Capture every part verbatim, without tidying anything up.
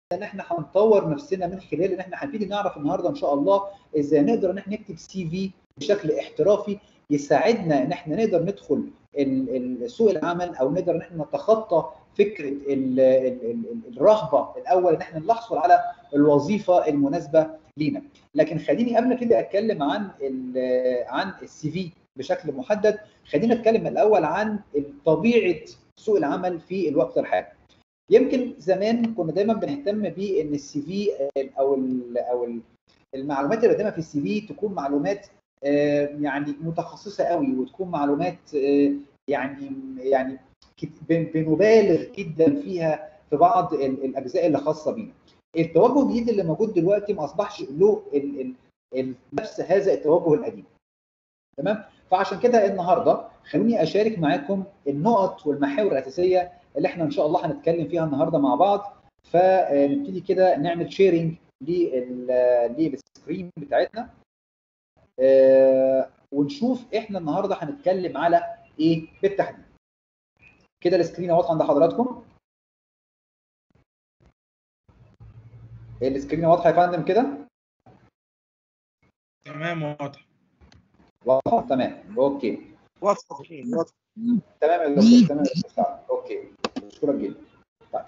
ان احنا هنطور نفسنا من خلال ان احنا هنبتدي نعرف النهارده ان شاء الله ازاي نقدر ان احنا نكتب سي في بشكل احترافي يساعدنا ان احنا نقدر ندخل سوق العمل، او نقدر ان احنا نتخطى فكره ال ال الرهبه الاول ان احنا نحصل على الوظيفه المناسبه لينا. لكن خليني قبل كده اتكلم عن عن السي في بشكل محدد، خلينا نتكلم الاول عن طبيعه سوق العمل في الوقت الحالي. يمكن زمان كنا دايما بنهتم بان السي في او ال او ال المعلومات اللي بقدمها في السي في تكون معلومات يعني متخصصه قوي، وتكون معلومات يعني يعني بنبالغ جدا فيها في بعض الاجزاء اللي خاصه بينا. التوجه الجديد اللي موجود دلوقتي ما اصبحش له ال ال ال نفس هذا التوجه القديم. تمام؟ فعشان كده النهارده خلوني اشارك معاكم النقط والمحاور الاساسيه اللي احنا ان شاء الله هنتكلم فيها النهارده مع بعض. فنبتدي كده نعمل شيرنج للسكرين بتاعتنا ونشوف احنا النهارده هنتكلم على ايه بالتحديد. كده السكرين واضحه عند حضراتكم؟ السكرين واضحه يا فندم كده؟ تمام واضح. واضحه تمام اوكي. واضحه واضحه تمام يا دكتور تمام يا دكتور سعد اوكي شكرا جدا. طيب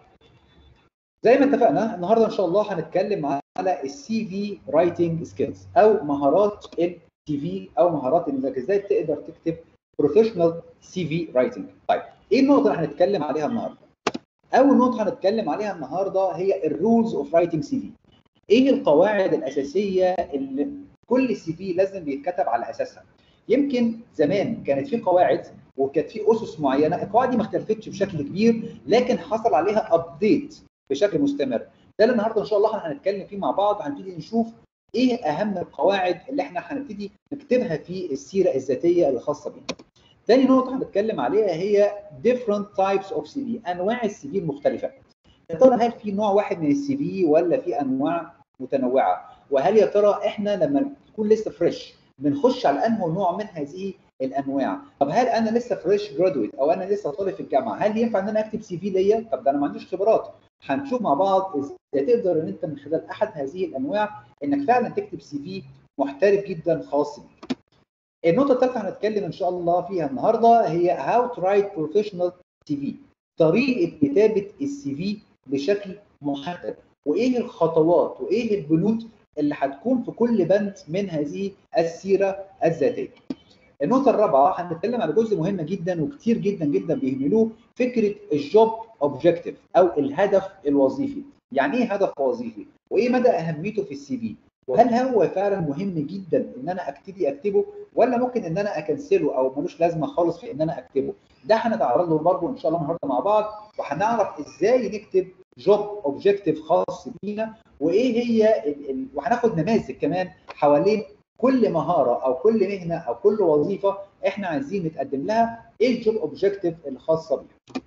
زي ما اتفقنا النهارده ان شاء الله هنتكلم على السي في رايتنج سكيلز او مهارات السي في او مهارات انك ازاي تقدر تكتب بروفيشنال سي في رايتنج. طيب ايه النقطه اللي هنتكلم عليها النهارده؟ اول نقطه هنتكلم عليها النهارده هي الرولز اوف رايتنج سي في. ايه القواعد الاساسيه اللي كل سي في لازم بيتكتب على اساسها؟ يمكن زمان كانت في قواعد وكانت في اسس معينه، القواعد دي ما اختلفتش بشكل كبير لكن حصل عليها ابديت بشكل مستمر. ده اللي النهارده ان شاء الله هنتكلم فيه مع بعض، هنبتدي نشوف ايه اهم القواعد اللي احنا هنبتدي نكتبها في السيره الذاتيه الخاصه بينا. ثاني نقطه هنتكلم عليها هي different types of سي في، انواع السي في المختلفه. يا ترى هل في نوع واحد من السي في ولا في انواع متنوعه؟ وهل يا ترى احنا لما تكون لسه فريش بنخش على انه نوع من هذه الانواع؟ طب هل انا لسه فريش جرادويت او انا لسه طالب في الجامعه، هل ينفع ان انا اكتب سي في ليا؟ طب ده انا ما عنديش خبرات. هنشوف مع بعض ازاي تقدر ان انت من خلال احد هذه الانواع انك فعلا تكتب سي في محترف جدا خاص بيك. النقطه الثالثه هنتكلم ان شاء الله فيها النهارده هي how to write professional سي في، طريقه كتابه السي في بشكل محدد، وايه الخطوات وايه البنود اللي هتكون في كل بند من هذه السيره الذاتيه. النقطه الرابعه هنتكلم على جزء مهم جدا وكتير جدا جدا بيهملوه، فكره الجوب اوبجيكتيف او الهدف الوظيفي. يعني ايه هدف وظيفي؟ وايه مدى اهميته في السي في؟ وهل هو فعلا مهم جدا ان انا ابتدي اكتبه ولا ممكن ان انا اكنسله او ملوش لازمه خالص في ان انا اكتبه؟ ده هنتعرض له برضه ان شاء الله النهارده مع بعض، وهنعرف ازاي نكتب جوب اوبجيكتيف خاص بينا، وايه هي ال ال وهناخد نماذج كمان حوالين كل مهاره او كل مهنه او كل وظيفه احنا عايزين نتقدم لها، ايه الجوب اوبجيكتيف الخاصه بيها.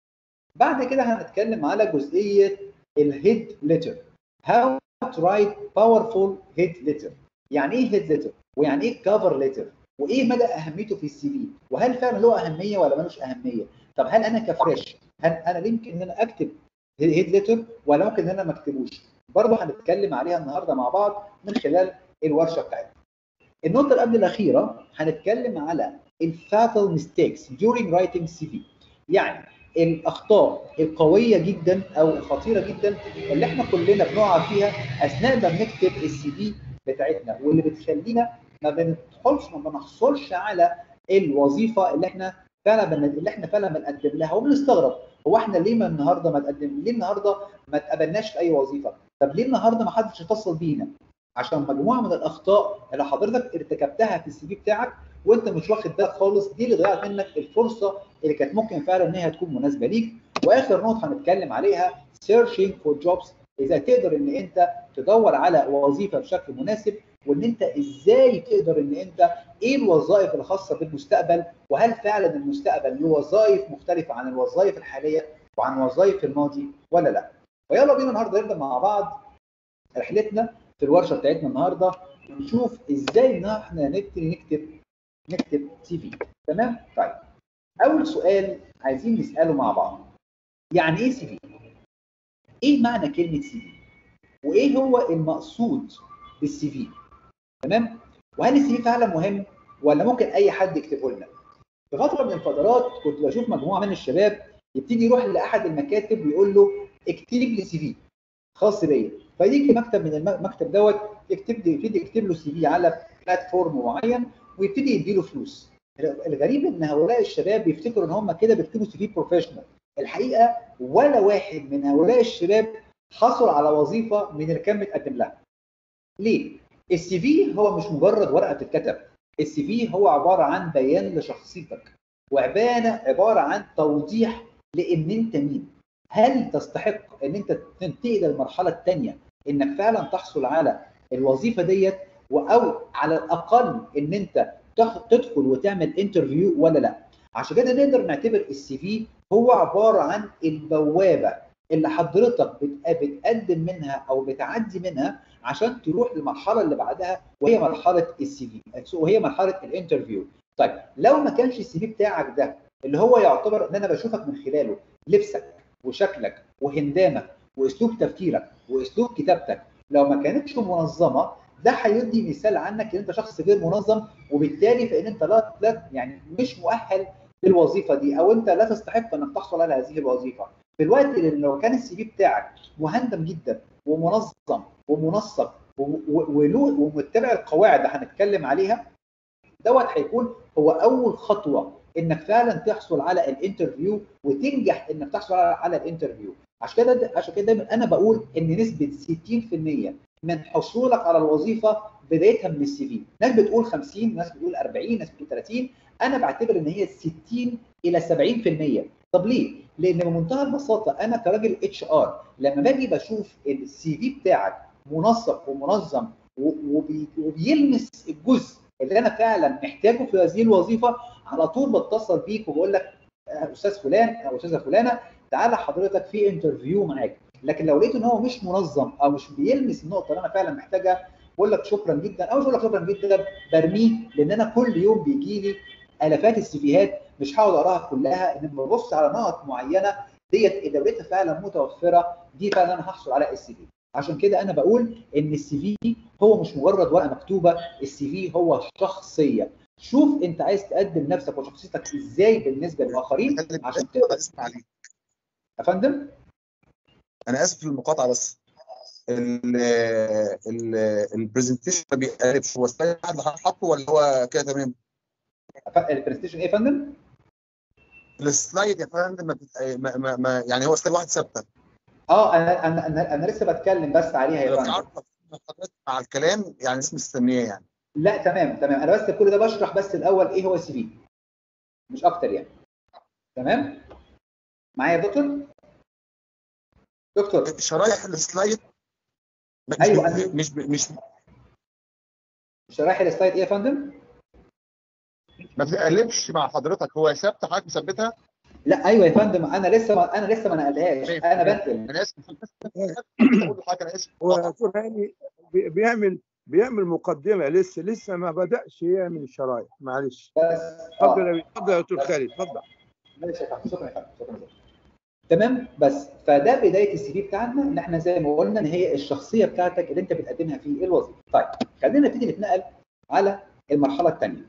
بعد كده هنتكلم على جزئيه الهيد ليتر، هاو to write powerful head letter. يعني ايه head letter؟ ويعني ايه cover letter؟ وايه مدى اهميته في السي في؟ وهل فعلا له اهميه ولا ملوش اهميه؟ طب هل انا كفريش هل انا يمكن ان انا اكتب head letter ولا ممكن ان انا ما اكتبوش؟ برضه هنتكلم عليها النهارده مع بعض من خلال الورشه بتاعتنا. النقطه اللي قبل الاخيره هنتكلم على الفاتال mistakes during writing سي في، يعني الاخطاء القويه جدا او الخطيره جدا اللي احنا كلنا بنقع فيها اثناء ما بنكتب السي في بتاعتنا، واللي بتخلينا ما بندخلش ما بنحصلش على الوظيفه اللي احنا فعلا اللي احنا فعلا بنقدم لها، وبنستغرب هو احنا ليه ما النهارده ما تقدم ليه النهارده ما اتقبلناش في اي وظيفه؟ طب ليه النهارده ما حدش اتصل بينا؟ عشان مجموعه من الاخطاء اللي حضرتك ارتكبتها في السي في بتاعك وانت مش واخد بالك خالص، دي اللي ضيعت منك الفرصه اللي كانت ممكن فعلا ان هي تكون مناسبه ليك. واخر نقطه هنتكلم عليها searching for jobs، اذا تقدر ان انت تدور على وظيفه بشكل مناسب، وان انت ازاي تقدر ان انت ايه الوظائف الخاصه بالمستقبل، وهل فعلا المستقبل له وظائف مختلفه عن الوظائف الحاليه وعن وظائف الماضي ولا لا. ويلا بينا النهارده نبدا مع بعض رحلتنا في الورشه بتاعتنا النهارده ونشوف ازاي ان احنا نبتدي نكتب نكتب سي في. تمام؟ طيب اول سؤال عايزين نساله مع بعض، يعني ايه سي في؟ ايه معنى كلمه سي في؟ وايه هو المقصود بالسي في؟ تمام؟ وهل السي في فعلا مهم ولا ممكن اي حد يكتبه لنا؟ في فتره من الفترات كنت بشوف مجموعه من الشباب يبتدي يروح لاحد المكاتب ويقول له اكتب لي سي في خاص بيا، فيجي مكتب من المكتب دوت يكتب لي يبتدي يكتب له سي في على بلاتفورم معين ويبتدي يديله فلوس. الغريب ان هؤلاء الشباب بيفتكروا ان هم كده بيكتبوا سي في بروفيشنال. الحقيقه ولا واحد من هؤلاء الشباب حصل على وظيفه من اللي كان متقدم لها. ليه؟ السي في هو مش مجرد ورقه بتتكتب، السي في هو عباره عن بيان لشخصيتك، وعباره عباره عن توضيح لان انت مين. هل تستحق ان انت تنتقل للمرحله الثانيه انك فعلا تحصل على الوظيفه ديت، او على الاقل ان انت تدخل وتعمل انترفيو ولا لا؟ عشان كده نقدر نعتبر السي في هو عباره عن البوابه اللي حضرتك بتقدم منها او بتعدي منها عشان تروح للمرحله اللي بعدها، وهي مرحله السي في، وهي مرحله الانترفيو. طيب لو ما كانش السي في بتاعك ده اللي هو يعتبر ان انا بشوفك من خلاله لبسك وشكلك وهندامك واسلوب تفكيرك واسلوب كتابتك، لو ما كانتش منظمه، ده هيدي مثال عنك ان انت شخص غير منظم، وبالتالي فان انت لا, لا يعني مش مؤهل للوظيفه دي، او انت لا تستحق انك تحصل على هذه الوظيفه. في الوقت اللي لو كان السي في بتاعك مهندم جدا ومنظم ومنسق ومتبع القواعد اللي هنتكلم عليها، دوت هيكون هو اول خطوه انك فعلا تحصل على الانترفيو وتنجح انك تحصل على الانترفيو. عشان كده عشان كده دايما انا بقول ان نسبه ستين في المية من حصولك على الوظيفه بدايتها من السي في. ناس بتقول خمسين، ناس بتقول أربعين، ناس بتقول ثلاثين، انا بعتبر ان هي ستين الى سبعين في المية. طب ليه؟ لان بمنتهى البساطه انا كراجل اتش ار لما باجي بشوف السي في بتاعك منسق ومنظم وبيلمس الجزء اللي انا فعلا محتاجه في هذه الوظيفه، على طول بتصل بيك وبقول لك استاذ فلان او استاذه فلانه تعالى حضرتك في انترفيو معاك. لكن لو لقيت ان هو مش منظم او مش بيلمس النقطه اللي انا فعلا محتاجها، بقول لك شكرا جدا، او مش بقول لك شكرا جدا، برميه، لان انا كل يوم بيجي لي الافات السيفيهات مش هقعد اقراها كلها، ان ببص على نقط معينه ديت اذا لقيتها فعلا متوفره دي فعلا انا هحصل على السي في. عشان كده انا بقول ان السي في هو مش مجرد ورقه مكتوبه، السي في هو شخصيه. شوف انت عايز تقدم نفسك وشخصيتك ازاي بالنسبه للاخرين عشان تقدر. اسف عليك يا فندم انا اسف في المقاطعه، بس البرزنتيشن ما بيقلبش، هو سلايد اللي حاطه ولا هو كده تمام؟ البرزنتيشن ايه يا فندم؟ السلايد يا فندم ما, ما, ما, ما يعني هو سلايد واحد ثابته. اه انا انا انا, أنا لسه بتكلم بس عليها يا فندم. حضرتك مع الكلام يعني اسم مستنيه يعني. لا تمام تمام، انا بس كل ده بشرح بس الاول ايه هو السي في مش اكتر يعني. تمام معايا يا دكتور؟ دكتور شرايح السلايد مش ايوه مش مش, مش شرايح السلايد ايه يا فندم؟ ما بتقلبش مع حضرتك، هو ثابته حضرتك مثبتها؟ لا ايوه يا فندم، انا لسه ما انا لسه ما نقلهاش، انا بنقل. انا اسف بقول لحضرتك انا اسف. هو دكتور هاني بيعمل بيعمل مقدمه، لسه لسه ما بداش يعمل الشرايح، معلش. بس اتفضل اتفضل يا دكتور خالد، اتفضل. ماشي يا فندم، شكرا يا فندم، شكرا جدا. تمام، بس فده بدايه السي في بتاعنا، ان احنا زي ما قلنا ان هي الشخصيه بتاعتك اللي انت بتقدمها في الوظيفه. طيب خلينا نبتدي نتنقل على المرحله الثانيه.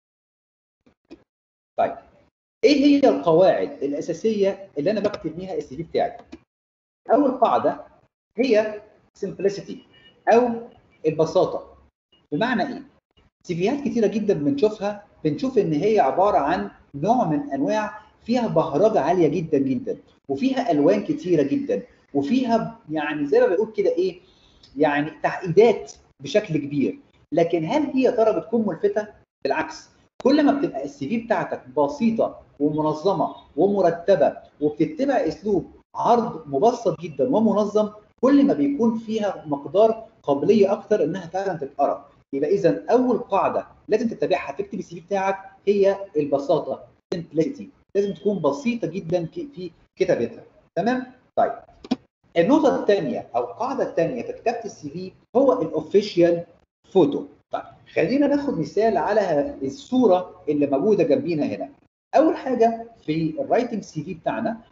طيب ايه هي القواعد الاساسيه اللي انا بكتب بيها السي في بتاعي؟ اول قاعده هي simplicity او البساطه. بمعنى ايه؟ سيفيات كتيره جدا بنشوفها بنشوف ان هي عباره عن نوع من انواع فيها بهرجه عاليه جدا جدا، وفيها الوان كتيره جدا، وفيها يعني زي ما بنقول كده ايه، يعني تعقيدات بشكل كبير. لكن هل هي يا ترى بتكون ملفته؟ بالعكس، كل ما بتبقى السي في بتاعتك بسيطه ومنظمه ومرتبه وبتتبع اسلوب عرض مبسط جدا ومنظم، كل ما بيكون فيها مقدار قابليه اكتر انها فعلا تتقرا. يبقى اذا اول قاعده لازم تتبعها في تكتب السي في بتاعك هي البساطه، simplicity. لازم تكون بسيطه جدا في كتابتها. تمام؟ طيب النقطه الثانيه او القاعده الثانيه في كتابه السي في هو الاوفيشال فوتو. طيب خلينا ناخد مثال على الصوره اللي موجوده جنبينا هنا. اول حاجه في الرايتنج سي في بتاعنا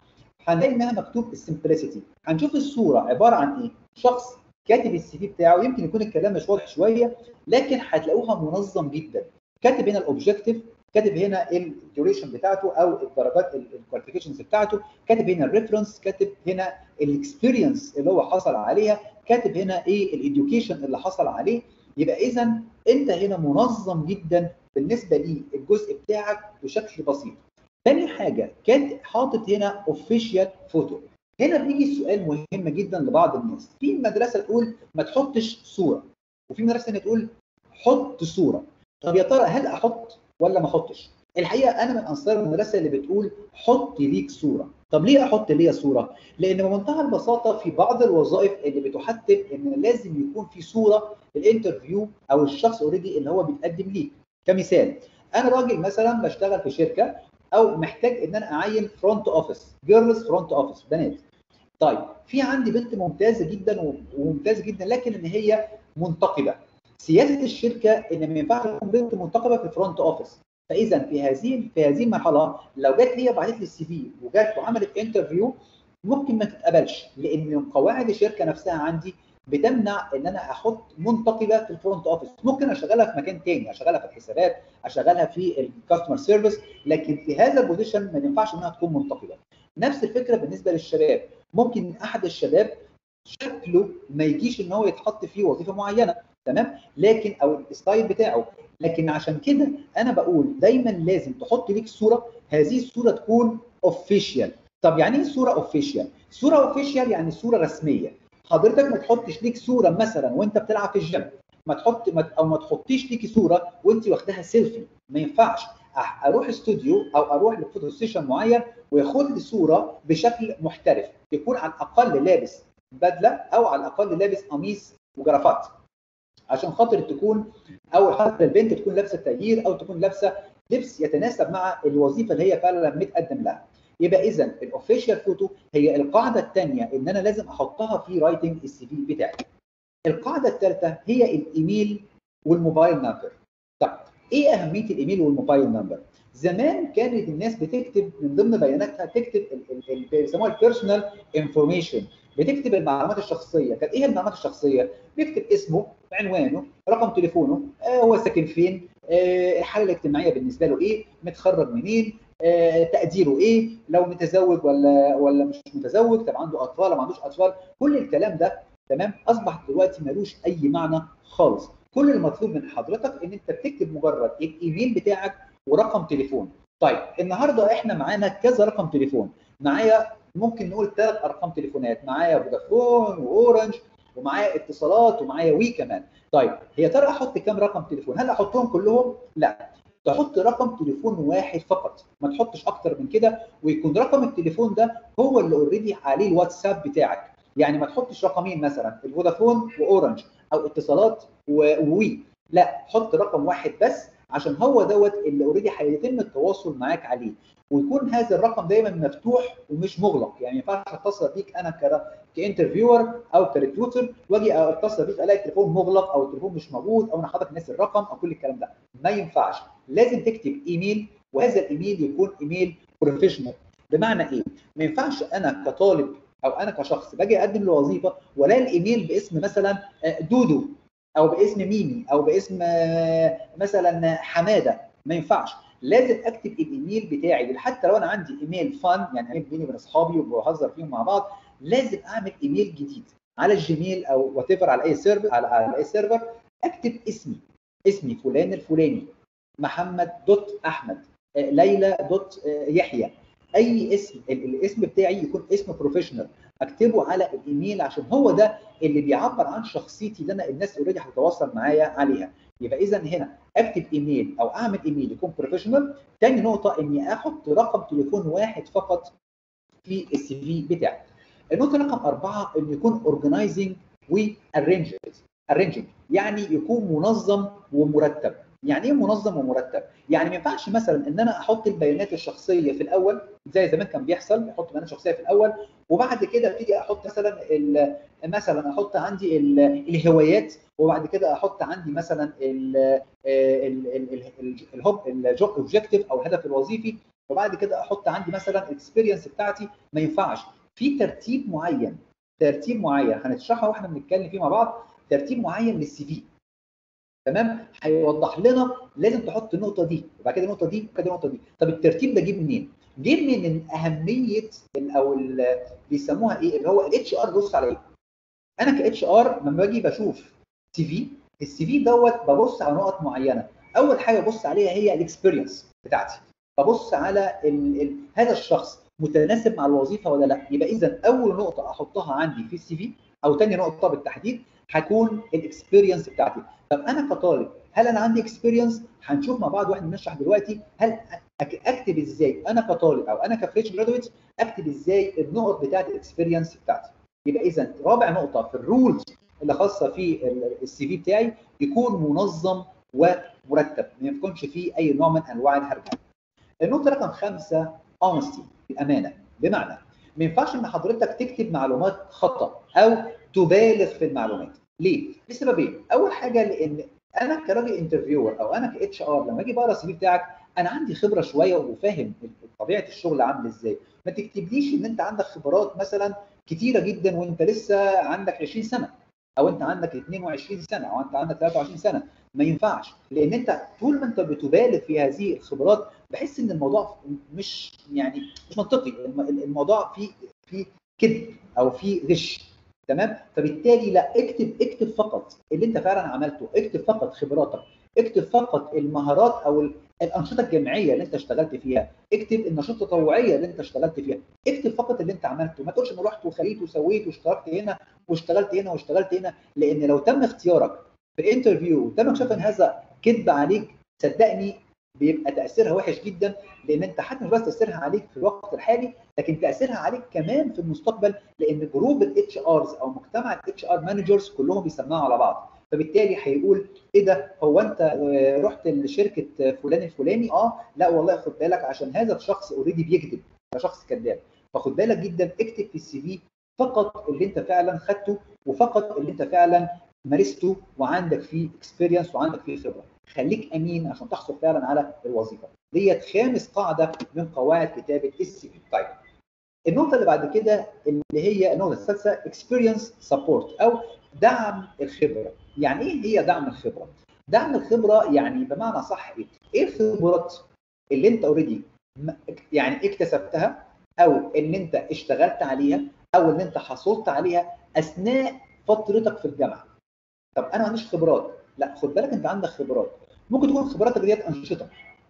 هنلاقي انها مكتوب السمبلسيتي. هنشوف الصوره عباره عن ايه؟ شخص كاتب السي في بتاعه، يمكن يكون الكلام مش واضح شويه لكن هتلاقوها منظم جدا. كاتب هنا الاوبجكتيف، كاتب هنا الديوريشن بتاعته او الدرجات الكواليفيكيشنز بتاعته، كاتب هنا الريفرنس، كاتب هنا الاكسبيرينس اللي هو حصل عليها، كاتب هنا ايه الاديوكيشن اللي حصل عليه. يبقى اذا انت هنا منظم جدا بالنسبه للجزء بتاعك بشكل بسيط. تاني حاجه كان حاطط هنا اوفيشال فوتو. هنا بيجي سؤال مهم جدا لبعض الناس، في مدرسه تقول ما تحطش صوره، وفي مدرسه ثانيه تقول حط صوره. طب يا ترى هل احط ولا ما احطش؟ الحقيقه انا من انصار المدرسه اللي بتقول حط ليك صوره. طب ليه احط ليا صوره؟ لان بمنتهى البساطه في بعض الوظائف اللي بتحتم ان لازم يكون في صوره الانترفيو او الشخص اوريدي اللي هو بيتقدم ليك. كمثال انا راجل مثلا بشتغل في شركه او محتاج ان انا اعين فرونت اوفيس، جيرلز فرونت اوفيس، بنات. طيب في عندي بنت ممتازه جدا وممتازه جدا لكن ان هي منتقبه. سياسه الشركه ان ما ينفعش تكون بنت منتقبه في الفرونت اوفيس. فاذا في هذه في هذه المرحله لو جت هي بعتت لي السي في وجت وعملت انترفيو ممكن ما تتقبلش، لان قواعد الشركه نفسها عندي بتمنع ان انا احط منتقبه في الفرونت اوفيس. ممكن اشغلها في مكان ثاني، اشغلها في الحسابات، اشغلها في الكاستمر سيرفيس، لكن في هذا البوزيشن ما ينفعش انها تكون منتقبه. نفس الفكره بالنسبه للشباب، ممكن احد الشباب شكله ما يجيش ان هو يتحط في وظيفه معينه، تمام، لكن او الستايل بتاعه، لكن عشان كده انا بقول دايما لازم تحط ليك صوره، هذه الصوره تكون اوفيشال. طب يعني ايه صوره اوفيشال؟ صوره اوفيشال يعني صوره رسميه. حضرتك ما تحطش ليك صوره مثلا وانت بتلعب في الجيم، ما تحط ما او ما تحطيش ليكي صوره وانت واخداها سيلفي، ما ينفعش. اروح استوديو او اروح لفوتو ستيشن معين وياخد لي صوره بشكل محترف، يكون على الاقل لابس بدله او على الاقل لابس قميص وجرافات، عشان خاطر تكون او حتى البنت تكون لابسه تغيير او تكون لابسه لبس يتناسب مع الوظيفه اللي هي فعلا متقدم لها. يبقى اذا الاوفيشال فوتو هي القاعده الثانيه ان انا لازم احطها في رايتنج السي في بتاعي. القاعده الثالثه هي الايميل والموبايل نمبر. طيب ايه اهميه الايميل والموبايل نمبر؟ زمان كانت الناس بتكتب من ضمن بياناتها تكتب اللي بيسموها البيرسونال انفورميشن، بتكتب المعلومات الشخصيه. كانت ايه المعلومات الشخصيه؟ بيكتب اسمه، عنوانه، رقم تليفونه، آه هو ساكن فين، آه الحاله الاجتماعيه بالنسبه له ايه، متخرج منين، آه تقديره ايه، لو متزوج ولا ولا مش متزوج، طب عنده اطفال ولا ما عندوش اطفال. كل الكلام ده تمام اصبح دلوقتي ملوش اي معنى خالص. كل المطلوب من حضرتك ان انت بتكتب مجرد الايميل بتاعك ورقم تليفون. طيب النهارده احنا معانا كذا رقم تليفون، معايا ممكن نقول ثلاث ارقام تليفونات، معايا فودافون واورنج ومعايا اتصالات ومعايا وي كمان. طيب هي ترى احط كام رقم تليفون؟ هل احطهم كلهم؟ لا، تحط رقم تليفون واحد فقط، ما تحطش اكتر من كده، ويكون رقم التليفون ده هو اللي اوريدي عليه الواتساب بتاعك. يعني ما تحطش رقمين مثلا الفودافون واورنج او اتصالات ووي، لا حط رقم واحد بس عشان هو دوت اللي اوريدي هيتم التواصل معاك عليه، ويكون هذا الرقم دايما مفتوح ومش مغلق. يعني ما ينفعش اتصل بيك انا كانترفيور او كريكروتر واجي اتصل بيك الاقي التليفون مغلق او التليفون مش موجود او انا حاطط ناسي الرقم او كل الكلام ده، ما ينفعش. لازم تكتب ايميل، وهذا الايميل يكون ايميل بروفيشنال. بمعنى ايه؟ ما ينفعش انا كطالب او انا كشخص باجي اقدم لوظيفه ولاقي الايميل باسم مثلا دودو او باسم ميمي او باسم مثلا حماده، ما ينفعش. لازم اكتب الايميل بتاعي، حتى لو انا عندي ايميل فان يعني بيني وبين اصحابي وبهزر فيهم مع بعض، لازم اعمل ايميل جديد على الجيميل او وات ايفر، على اي سيرفر، على اي سيرفر اكتب اسمي، اسمي فلان الفلاني، محمد دوت احمد، ليلى دوت يحيى، اي اسم، الاسم بتاعي يكون اسم بروفيشنال اكتبه على الايميل عشان هو ده اللي بيعبر عن شخصيتي اللي انا الناس اوريدي هتتواصل معايا عليها. يبقى اذا هنا اكتب ايميل او اعمل ايميل يكون بروفيشنال. تاني نقطه اني احط رقم تليفون واحد فقط في السي في بتاعي. النقطه رقم اربعه انه يكون اورجنايزنج وارينجد. ارينجنج يعني يكون منظم ومرتب. يعني ايه منظم ومرتب؟ يعني ما ينفعش مثلا ان انا احط البيانات الشخصيه في الاول زي زمان كان بيحصل، احط بيانات شخصيه في الاول وبعد كده ابتدي احط مثلا مثلا احط عندي الهوايات، وبعد كده احط عندي مثلا الجوب اوبجيكتيف او الهدف الوظيفي، وبعد كده احط عندي مثلا الاكسبيرينس بتاعتي. ما ينفعش، في ترتيب معين، ترتيب معين هنشرحه واحنا بنتكلم فيه مع بعض، ترتيب معين للسي في. تمام؟ هيوضح لنا لازم تحط النقطه دي وبعد كده النقطه دي وبعد كده النقطه دي. طب الترتيب ده جه منين؟ جه من اهميه او بيسموها ايه اللي هو الاتش ار بيبص على ايه؟ انا كاتش ار لما باجي بشوف سي في، السي في دوت ببص على نقط معينه. اول حاجه ببص عليها هي الاكسبيرينس بتاعتي، ببص على ال ال هذا الشخص متناسب مع الوظيفه ولا لا. يبقى اذا اول نقطه احطها عندي في السي في او ثاني نقطه بالتحديد هتكون الاكسبيرينس بتاعتي. طب انا كطالب هل انا عندي اكسبيرينس؟ هنشوف مع بعض واحنا بنشرح دلوقتي هل اكتب ازاي انا كطالب او انا كفريش جرادويت اكتب ازاي النقط بتاعت الاكسبيرينس بتاعتي. يبقى اذا رابع نقطه في الرولز اللي خاصه في السي في بتاعي يكون منظم ومرتب، ما يكونش فيه اي نوع من انواع الهرجله. النقطه رقم خمسه اونستي، الامانه. بمعنى ما ينفعش ان حضرتك تكتب معلومات خطا او تبالغ في المعلومات. ليه؟ لسببين. اول حاجه لان انا كراجل انترفيور او انا كاتش ار لما اجي بقرا السي في بتاعك انا عندي خبره شويه وفاهم طبيعه الشغل عامل ازاي. ما تكتبليش ان انت عندك خبرات مثلا كتيره جدا وانت لسه عندك عشرين سنه او انت عندك اتنين وعشرين سنه او انت عندك تلاتة وعشرين سنه. ما ينفعش، لان انت طول ما انت بتبالغ في هذه الخبرات بحس ان الموضوع مش يعني مش منطقي، الموضوع فيه فيه كذب او فيه غش. تمام؟ فبالتالي لا، اكتب اكتب فقط اللي انت فعلا عملته، اكتب فقط خبراتك، اكتب فقط المهارات او الانشطه الجامعيه اللي انت اشتغلت فيها، اكتب النشاطات التطوعيه اللي انت اشتغلت فيها، اكتب فقط اللي انت عملته. ما تقولش انا رحت وخليت وسويت واشتركت هنا واشتغلت هنا واشتغلت هنا، لان لو تم اختيارك في الانترفيو وتم اكتشاف ان هذا كذب عليك صدقني بيبقى تاثيرها وحش جدا، لان انت حتى مش بس تاثيرها عليك في الوقت الحالي لكن تاثيرها عليك كمان في المستقبل، لان جروب الاتش ارز او مجتمع الاتش ار مانجرز كلهم بيسمعوا على بعض. فبالتالي هيقول ايه ده، هو انت رحت لشركه فلان الفلاني؟ اه لا والله خد بالك عشان هذا الشخص اوريدي بيكذب، ده شخص كذاب. فخد بالك جدا، اكتب في السي في فقط اللي انت فعلا خدته وفقط اللي انت فعلا مارسته وعندك فيه اكسبيرينس وعندك فيه خبره. خليك امين عشان تحصل فعلا على الوظيفه. ديت خامس قاعده من قواعد كتابه السي في. طيب النقطه اللي بعد كده اللي هي النقطه السادسه اكسبيرينس سبورت او دعم الخبره. يعني ايه هي دعم الخبره؟ دعم الخبره يعني بمعنى صح ايه؟ ايه الخبرات اللي انت اوريدي يعني اكتسبتها او ان انت اشتغلت عليها او ان انت حصلت عليها اثناء فترتك في الجامعه. طب انا ما عنديش خبرات، لا خد بالك انت عندك خبرات. ممكن تكون خبراتك ديت انشطه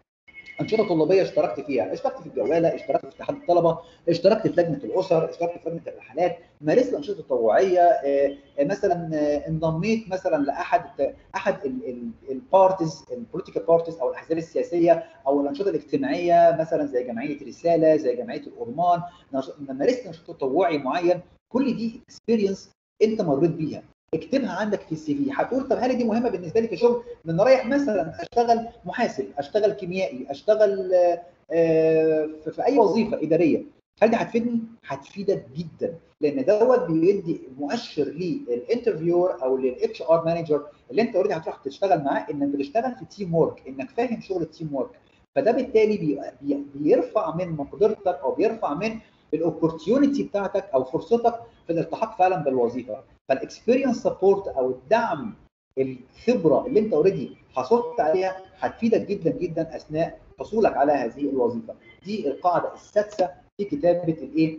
انشطه طلابيه اشتركت فيها، اشتركت في الجواله، اشتركت في اتحاد الطلبه، اشتركت في لجنه الاسر، اشتركت في لجنه الرحلات، مارست انشطه تطوعيه، مثلا انضميت مثلا لاحد احد البارتيز البوليتيكال بارتيز او الاحزاب السياسيه او الانشطه الاجتماعيه مثلا زي جمعيه رساله، زي جمعيه الأورمان، مارست نشاط تطوعي معين. كل دي اكسبيرينس انت مريت بيها، اكتبها عندك في السي في. هتقول طب هل دي مهمه بالنسبه لي في شغل؟ من رايح مثلا اشتغل محاسب، اشتغل كيميائي، اشتغل في اي وظيفه اداريه، هل دي هتفيدني؟ هتفيدك جدا، لان دوت بيدي مؤشر للانترفيور او للاتش ار مانجر اللي انت اوريدي هتروح تشتغل معاه انك بتشتغل في تيم ورك، انك فاهم شغل التيم ورك. فده بالتالي بي بي بيرفع من مقدرتك او بيرفع من الاوبورتيونيتي بتاعتك او فرصتك في الالتحاق فعلا بالوظيفه. فالاكسبيرينس سبورت او الدعم الخبره اللي انت اوريدي حصلت عليها هتفيدك جدا جدا اثناء حصولك على هذه الوظيفه. دي القاعده السادسه في كتابه الايه؟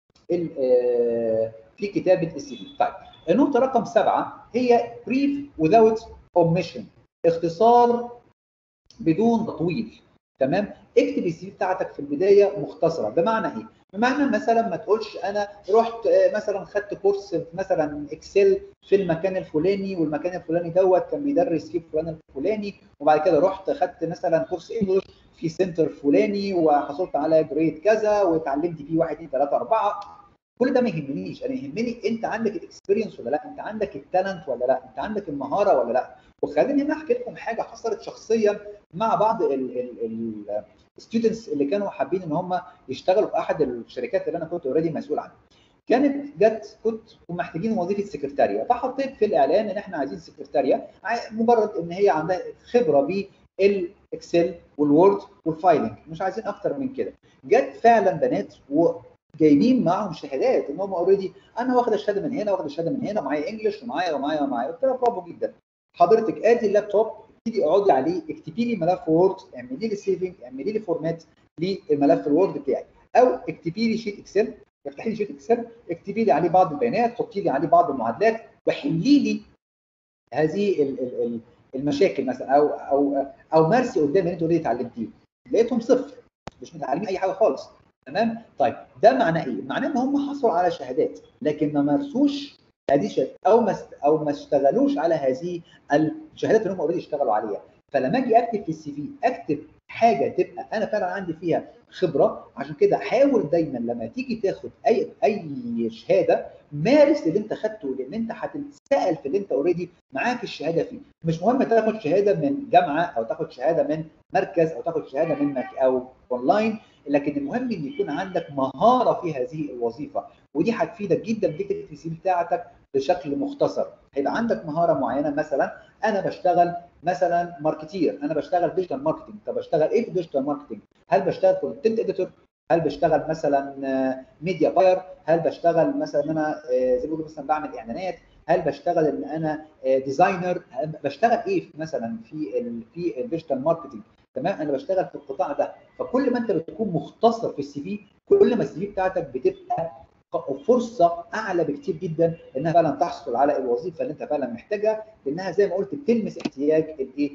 في كتابه السي في. طيب النقطه رقم سبعه هي بريف without omission، اختصار بدون تطويل. تمام؟ اكتب السي في بتاعتك في البدايه مختصره. بمعنى ايه؟ بمعنى مثلا ما تقولش انا رحت مثلا خدت كورس مثلا اكسل في المكان الفلاني والمكان الفلاني دوت كان بيدرس فيه فلان الفلاني، وبعد كده رحت خدت مثلا كورس انجلش في سنتر فلاني وحصلت على جريد كذا واتعلمت فيه واحد اثنين ثلاثه اربعه. كل ده ما يهمنيش، انا يهمني انت عندك الاكسبيرينس ولا لا، انت عندك التالنت ولا لا، انت عندك المهاره ولا لا. وخليني هنا احكي لكم حاجه حصلت شخصيا مع بعض الستودنتس اللي كانوا حابين ان هم يشتغلوا في احد الشركات اللي انا كنت اوريدي مسؤول عنها. كانت جت كنت محتاجين وظيفه سكرتاريه، فحطيت في الاعلان ان احنا عايزين سكرتاريه مجرد ان هي عندها خبره اكسل والوورد والفايلنج، مش عايزين اكتر من كده. جت فعلا بنات وجايبين معاهم شهادات ان هم اوريدي انا واخده الشهاده من هنا واخده الشهاده من هنا ومعايا انجلش ومعايا ومعايا ومعايا. قلت لها برافو جدا حضرتك، ادي اللابتوب ابتدي اقعدي عليه اكتبي لي ملف وورد، اعملي لي سيفنج، اعملي لي فورمات للملف الوورد بتاعي، او اكتبي لي شيت اكسل، افتحي لي شيت اكسل اكتبي لي عليه بعض البيانات، حطي لي عليه بعض المعادلات، وحلي لي هذه ال ال المشاكل مثلا، او او او مارسي قدام اللي انتوا اوريدي اتعلمتيه. لقيتهم صفر، مش متعلمين اي حاجه خالص. تمام؟ طيب ده معناه ايه؟ معناه ان هم حصلوا على شهادات لكن ما مارسوش هذه الشهادات او ما او ما اشتغلوش على هذه الشهادات اللي هم اوريدي اشتغلوا عليها. فلما اجي اكتب في السي في اكتب حاجه تبقى انا فعلا عندي فيها خبره. عشان كده حاول دايما لما تيجي تاخد اي اي شهاده مارس اللي انت خدته، لان انت هتتسال في اللي انت اوريدي معاك الشهاده فيه. مش مهم تاخد شهاده من جامعه او تاخد شهاده من مركز او تاخد شهاده من مك او اونلاين، لكن المهم ان يكون عندك مهاره في هذه الوظيفه، ودي هتفيدك جدا تكتب في السي في بتاعتك بشكل مختصر. هيبقى عندك مهاره معينه، مثلا انا بشتغل مثلا ماركتير، انا بشتغل ديجيتال ماركتنج. طب بشتغل ايه في الديجيتال ماركتنج؟ هل بشتغل كونتنت اديتور؟ هل بشتغل مثلا ميديا باير؟ هل بشتغل مثلا ان انا زي ما بيقولوا مثلا بعمل اعلانات؟ هل بشتغل ان انا ديزاينر؟ بشتغل ايه مثلا في ال في الديجيتال ماركتنج؟ تمام، انا بشتغل في القطاع ده. فكل ما انت بتكون مختصر في السي في كل ما السي في بتاعتك بتبقى فرصه اعلى بكتير جدا انها فعلا تحصل على الوظيفه اللي انت فعلا محتاجها، لانها زي ما قلت بتلمس احتياج الايه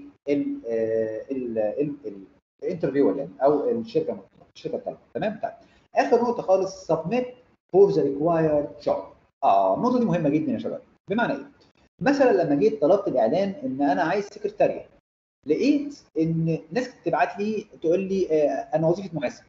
الانترفيور يعني او الشركه الشركه بتاعتك. تمام. طيب اخر نقطه خالص، سبميت فور ذا ريكوايرد جوب. اه النقطه دي مهمه جدا يا شباب. بمعنى ايه؟ مثلا لما جيت طلبت الاعلان ان انا عايز سكرتاريه، لقيت ان ناس تبعت لي تقول لي آه انا وظيفه محاسب،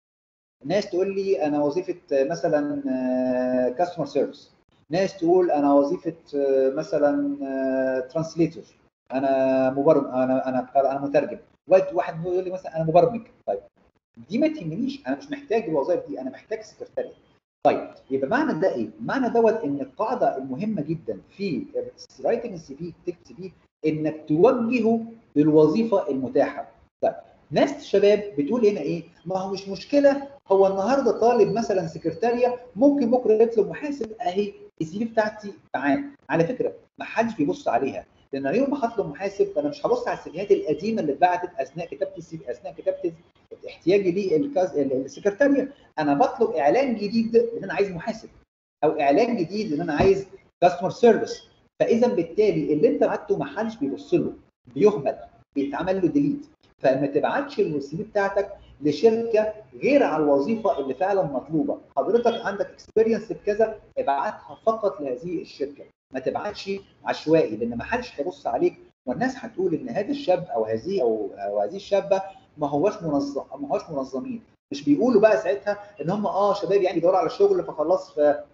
ناس تقول لي انا وظيفه مثلا كاستمر سيرفيس، ناس تقول انا وظيفه مثلا ترانسليتور، انا مبرمج، انا انا انا مترجم، واحد يقول لي مثلا انا مبرمج. طيب دي ما تهمنيش، انا مش محتاج الوظائف دي، انا محتاج سكرتاريه. طيب يبقى معنى ده ايه؟ معنى دوت ان القاعده المهمه جدا في رايتنج السي في، تكتب سي في، انك توجهه للوظيفه المتاحه. طيب ناس شباب بتقول هنا ايه؟ ما هو مش مشكله، هو النهارده طالب مثلا سكرتاريه ممكن بكره يطلب محاسب، اهي السي في بتاعتي معاه. على فكره ما حدش بيبص عليها، لان يوم ما هطلب محاسب فانا مش هبص على السيفيهات القديمه اللي اتبعتت اثناء كتابه السي في، اثناء كتابه احتياجي للسكرتاريه. انا بطلب اعلان جديد ان انا عايز محاسب، او اعلان جديد ان انا عايز كاستمر سيرفيس. فاذا بالتالي اللي انت بعته ما حدش بيبص له، بيهمل، بيتعمل له ديليت. فما تبعتش السي في بتاعتك لشركه غير على الوظيفه اللي فعلا مطلوبه. حضرتك عندك اكسبيرينس بكذا، ابعتها فقط لهذه الشركه، ما تبعتش عشوائي، لان ما حدش هيبص عليك والناس هتقول ان هذا الشاب او هذه او, أو هذه الشابه ما هوش منظم، ما هوش منظمين. مش بيقولوا بقى ساعتها ان هم اه شباب يعني بيدوروا على شغل فخلاص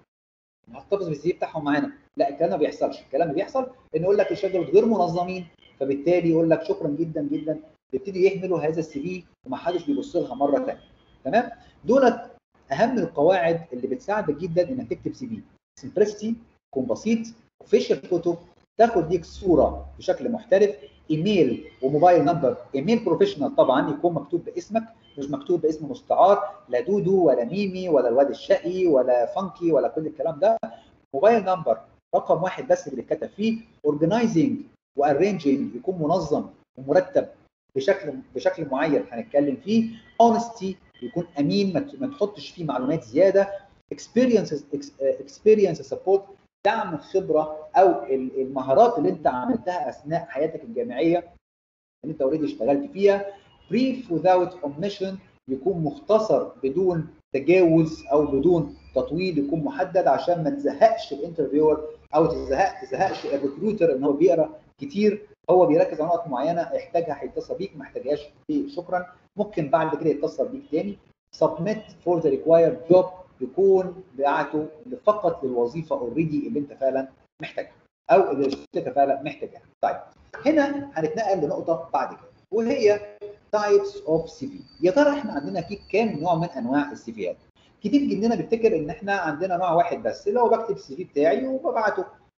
فنحتفظ بالسي في بتاعهم معانا. لا، الكلام ما بيحصلش. الكلام اللي بيحصل ان يقول لك الشباب غير منظمين، فبالتالي يقول لك شكرا جدا جدا، بيبتدي يهملوا هذا السي في ومحدش بيبص لها مره ثانيه. تمام؟ دولت اهم القواعد اللي بتساعدك جدا انك تكتب سي في. سمبلسيتي، يكون بسيط، اوفيشال فوتو، تاخد ليك صوره بشكل محترف، ايميل وموبايل نمبر، ايميل بروفيشنال طبعا يكون مكتوب باسمك مش مكتوب باسم مستعار، لا دودو ولا ميمي ولا الواد الشقي ولا فانكي ولا كل الكلام ده. موبايل نمبر رقم واحد بس اللي بيتكتب فيه. اورجنايزنج وارينجنج يكون منظم ومرتب بشكل بشكل معين هنتكلم فيه. اونستي يكون امين، ما تحطش فيه معلومات زياده. اكسبيرينس اكسبيرينس سبورت، دعم الخبره او المهارات اللي انت عملتها اثناء حياتك الجامعيه اللي انت اوريدي اشتغلت فيها. بريف without omission يكون مختصر بدون تجاوز او بدون تطويل، يكون محدد عشان ما تزهقش الانترفيور او تزهق تزهقش الريكروتر ان هو بيقرا كتير. هو بيركز على نقط معينه يحتاجها هيتصل بيك، ما احتاجهاش شكرا، ممكن بعد كده يتصل بيك تاني. سبميت فور ذا ريكوايرد جوب يكون بعته فقط للوظيفه اوريدي اللي انت فعلا محتاجها او اللي الشركه فعلا محتاجها. طيب هنا هنتنقل لنقطه بعد كده وهي تايبس اوف سي في. يا ترى احنا عندنا في كام نوع من انواع السي فيات؟ كتير جدا بيفتكر ان احنا عندنا نوع واحد بس اللي هو بكتب السي في بتاعي وببعته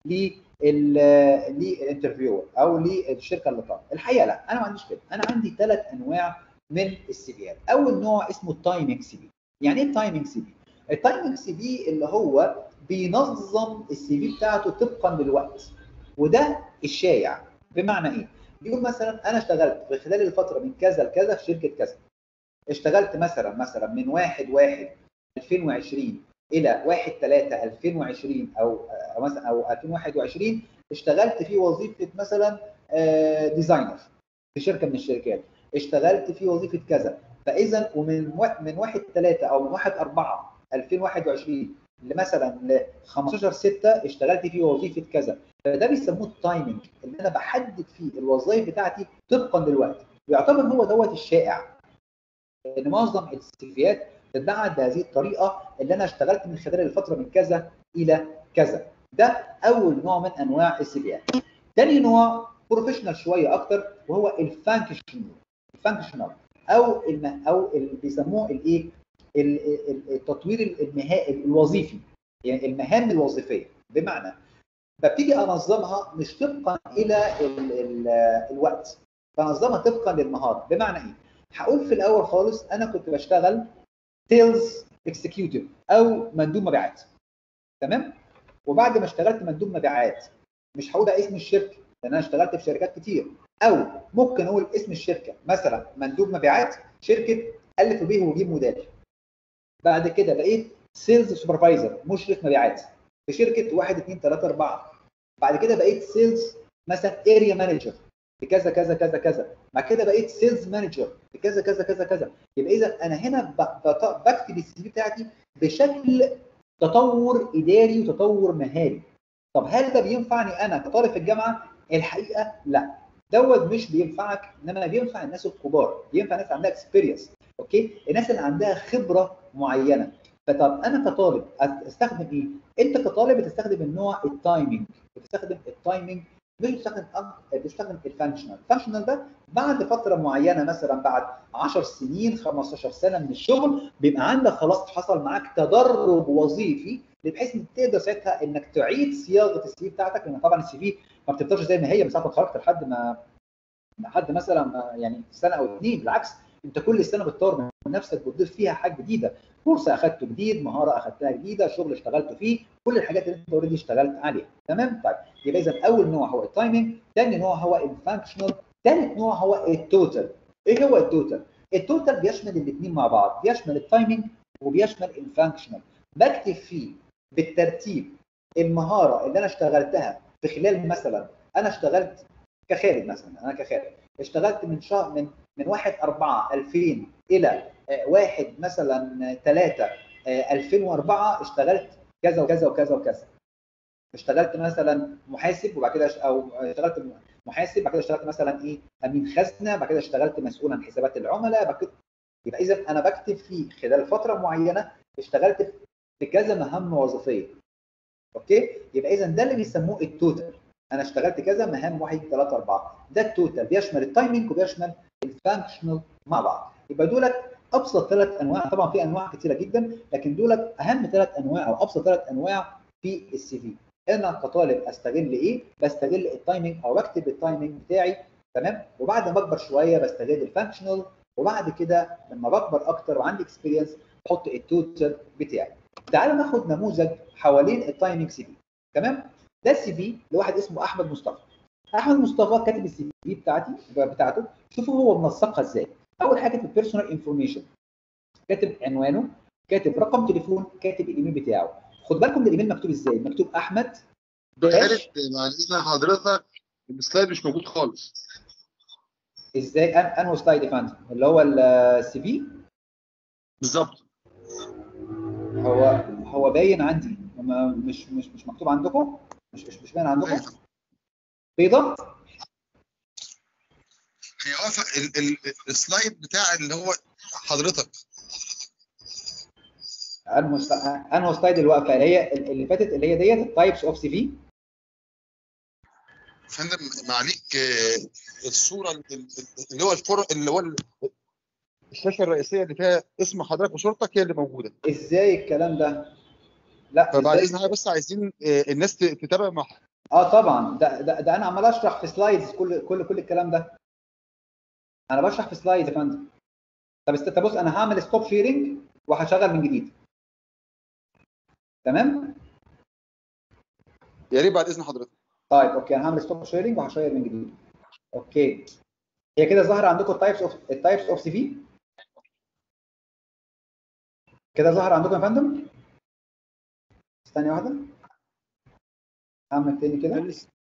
للانترفيور او للشركه اللي طالبه. الحقيقه لا، انا ما عنديش كده، انا عندي ثلاث انواع من السي فيات. اول نوع اسمه التايمنج سي في. يعني ايه التايمنج سي في؟ التايمنج سي في اللي هو بينظم السي في بتاعته طبقا للوقت، وده الشائع. بمعنى ايه؟ بيقول مثلا انا اشتغلت في خلال الفتره من كذا لكذا في شركه كذا. اشتغلت مثلا مثلا من واحد واحد ألفين وعشرين الى واحد ثلاثة ألفين وعشرين او او مثلا او ألفين وواحد وعشرين اشتغلت في وظيفه مثلا ديزاينر في شركه من الشركات. اشتغلت في وظيفه كذا. فاذا ومن من واحد ثلاثة او من واحد أربعة ألفين وواحد وعشرين لمثلا ل خمستاشر ستة اشتغلت في وظيفه كذا. فده بيسموه التايمنج، اللي انا بحدد فيه الوظائف بتاعتي طبقا للوقت. ويعتبر هو دوت الشائع، ان معظم السيفيات تتبعت بهذه الطريقه، اللي انا اشتغلت من خلال الفتره من كذا الى كذا. ده اول نوع من انواع السيفيات. ثاني نوع بروفيشنال شويه اكتر، وهو الفانكشنال. الفانكشنال او الم... او اللي بيسموه الايه؟ التطوير المهام الوظيفي، يعني المهام الوظيفيه. بمعنى ببتدي انظمها مش طبقا الى ال ال الوقت، بنظمها طبقا للمهاره. بمعنى ايه؟ هقول في الاول خالص انا كنت بشتغل سيلز اكسكيوتيف او مندوب مبيعات، تمام؟ وبعد ما اشتغلت مندوب مبيعات، مش هقول اسم الشركه لان انا اشتغلت في شركات كتير، او ممكن اقول اسم الشركه مثلا مندوب مبيعات شركه الف وب وج ودال. بعد كده بقيت سيلز سوبرفايزر مشرف مبيعات في شركه واحد اتنين تلاته اربعه. بعد كده بقيت سيلز مثلا اريا مانجر بكذا كذا كذا كذا. بعد كده بقيت سيلز مانجر بكذا كذا كذا كذا. يبقى اذا انا هنا بكتب السي في بتاعتي بشكل تطور اداري وتطور مهاري. طب هل ده بينفعني انا كطالب في الجامعه؟ الحقيقه لا، دوت مش بينفعك، انما بينفع الناس الكبار، بينفع الناس عندها اكسبيرينس، اوكي؟ الناس اللي عندها خبره معينه. فطب انا كطالب استخدم ايه؟ انت كطالب بتستخدم النوع التايمنج، بتستخدم التايمنج مش بتستخدم بتستخدم الفانكشنال. الفانكشنال ده بعد فتره معينه، مثلا بعد عشر سنين خمستاشر سنه من الشغل، بيبقى عندك خلاص حصل معاك تدرج وظيفي، بحيث انك تقدر ساعتها انك تعيد صياغه السي في بتاعتك. لان طبعا السي في ما بتفضلش زي ما هي من ساعه ما اتخرجت لحد ما لحد مثلا يعني سنه او اثنين. بالعكس، انت كل سنه بتطور من نفسك، بتضيف فيها حاجه جديده، كورس اخذته جديد، مهاره اخذتها جديده، شغل اشتغلته فيه، كل الحاجات اللي انت اوريدي اشتغلت عليها. تمام؟ طيب يبقى اذا اول نوع هو التايمنج، ثاني نوع هو الفانكشنال، ثالث نوع هو التوتال. ايه هو التوتال؟ التوتال بيشمل الاثنين مع بعض، بيشمل التايمنج وبيشمل الفانكشنال. بكتب فيه بالترتيب المهاره اللي انا اشتغلتها في خلال، مثلا انا اشتغلت كخالد، مثلا انا كخالد اشتغلت من شهر من من واحد أربعة ألفين الى واحد مثلا ثلاثة ألفين وأربعة اشتغلت كذا وكذا وكذا وكذا. اشتغلت مثلا محاسب، وبعد كده او اشتغلت محاسب، بعد كده اشتغلت مثلا ايه امين خزنه، بعد كده اشتغلت مسؤول عن حسابات العملاء، بعد كده. يبقى اذا انا بكتب في خلال فتره معينه اشتغلت في كذا مهام وظيفيه، اوكي؟ يبقى اذا ده اللي بيسموه التوتال. انا اشتغلت كذا مهام واحد ثلاثة أربعة، ده التوتال، بيشمل التايمنج وبيشمل الفانكشنال مع بعض. يبقى دولت ابسط ثلاث انواع، طبعا في انواع كثيره جدا، لكن دولت اهم ثلاث انواع او ابسط ثلاث انواع في السي في. انا كطالب استغل ايه؟ بستغل التايمنج او بكتب التايمنج بتاعي، تمام؟ وبعد ما اكبر شويه بستغل الفانكشنال، وبعد كده لما بكبر اكتر وعندي اكسبيرينس بحط التوتال بتاعي. تعالوا ناخد نموذج حوالين التايمنج سي في، تمام؟ ده السي في لواحد اسمه احمد مصطفى. احمد مصطفى كاتب السي في بتاعتي بتاعته، شوفوا هو منسقها ازاي. اول حاجه كاتب بيرسونال انفورميشن، كاتب عنوانه، كاتب رقم تليفون، كاتب الايميل بتاعه. خد بالكم الايميل مكتوب ازاي، مكتوب احمد داش. مع اذن حضرتك السلايد مش موجود خالص. ازاي؟ انه سلايد يا فندم اللي هو السي في بالظبط. هو هو باين عندي، مش مش مش مكتوب عندكم؟ مش مش مش باين عندكم؟ بيضة؟ هي واقفه السلايد بتاع اللي هو حضرتك. انه انه سلايد اللي واقفه اللي هي اللي فاتت اللي هي ديت التايبس اوف سي في. فندم معليك الصوره اللي هو الفر اللي هو الشاشه الرئيسيه اللي فيها اسم حضرتك وصورتك هي اللي موجوده. ازاي الكلام ده؟ لا فبعد ازاي؟ اذن حضرتك بس عايزين الناس تتابع مع اه طبعا، ده ده, ده انا عمال اشرح في سلايدز كل كل كل الكلام ده. انا بشرح في سلايدز يا فندم. طب است بص، انا هعمل ستوب شيرنج وهشغل من جديد. تمام؟ يا ريت بعد اذن حضرتك. طيب اوكي، انا هعمل ستوب شيرنج وهشير من جديد. اوكي، هي كده ظاهره عندكم التايبس اوف التايبس اوف سي في؟ كده ظاهره عندكم يا فندم؟ ثانيه واحده، اعمل تاني كده.